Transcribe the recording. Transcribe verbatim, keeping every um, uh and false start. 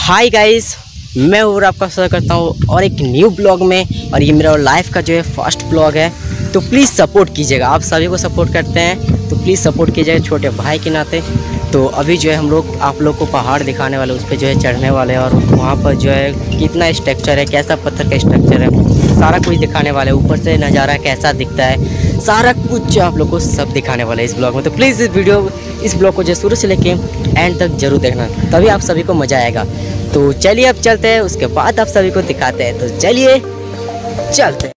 Hi guys, मैं और आपका स्वागत करता हूँ और एक न्यू ब्लॉग में। और ये मेरा लाइफ का जो है फर्स्ट ब्लॉग है, तो प्लीज़ सपोर्ट कीजिएगा। आप सभी को सपोर्ट करते हैं तो प्लीज़ सपोर्ट कीजिएगा छोटे भाई के नाते। तो अभी जो है हम लोग आप लोग को पहाड़ दिखाने वाले, उस पर जो है चढ़ने वाले हैं और वहाँ पर जो है कितना स्ट्रक्चर है, कैसा पत्थर का स्ट्रक्चर है, सारा कुछ दिखाने वाले हैं। ऊपर से नज़ारा कैसा दिखता है, सारा कुछ आप लोग को सब दिखाने वाला है इस ब्लॉग में। तो प्लीज़ इस वीडियो इस ब्लॉग को जो शुरू से लेके एंड तक जरूर देखना, तभी आप सभी को मज़ा आएगा। तो चलिए अब चलते हैं, उसके बाद आप सभी को दिखाते हैं। तो चलिए चलते हैं।